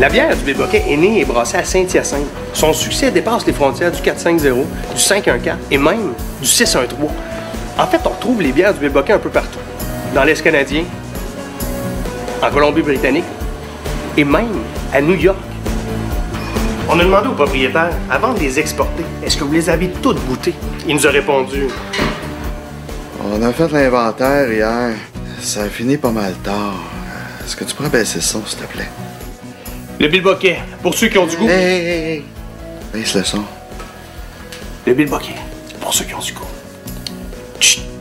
La bière du Bilboquet est née et brassée à Saint-Hyacinthe. Son succès dépasse les frontières du 4-5-0, du 5-1-4 et même du 6-1-3. En fait, on retrouve les bières du Bilboquet un peu partout. Dans l'Est canadien, en Colombie-Britannique et même à New York. On a demandé au propriétaire, avant de les exporter, est-ce que vous les avez toutes goûtées? Il nous a répondu. On a fait l'inventaire hier. Ça a fini pas mal tard. Est-ce que tu pourrais baisser le son, s'il te plaît? Le Bilboquet, pour ceux qui ont du goût. Hey! Baisse le son. Le Bilboquet, pour ceux qui ont du goût. Chut!